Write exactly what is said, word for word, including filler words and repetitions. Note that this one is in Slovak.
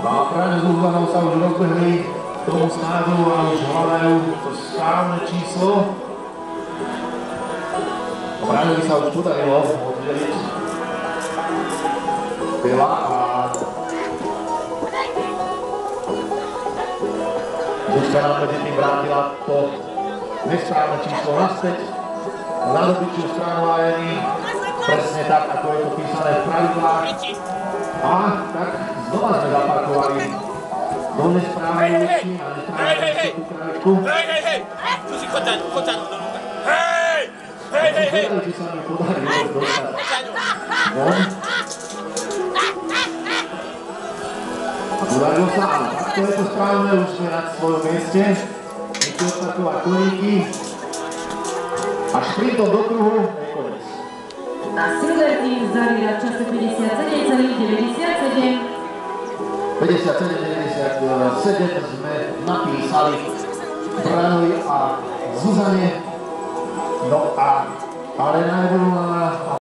A práve s Luzanou sa už rozbehli k tomu stádu a už hľadajú to správne číslo. Braňovi sa už podarilo oddeliť veľa a Zuzka nám medzi tým vrátila to nesprávne číslo naspäť na dobyčiu stranu Ajeny, presne tak, ako je to písané v pravidlách. A tak znova sme zaparkovali do nesprávnej uličky a nesprávnej vysokú krajičku. Hej, hej, hej! Susi, choď zaň, choď zaň do núka. Hej! Hej, hej, hej! Či sa mi podarilo dostať von. A podarilo sa, ale takto je to správne, už sme na svojom mieste. Nechci odstakovať koníky. A šprintom do kruhu je konec. A Silver Team zavíra v čase päťdesiatsedem celých deväťdesiatsedem. päťdesiatsedem deväťdesiatsedem sme napísali Braňovi a Zuzane. No a Arena je voľná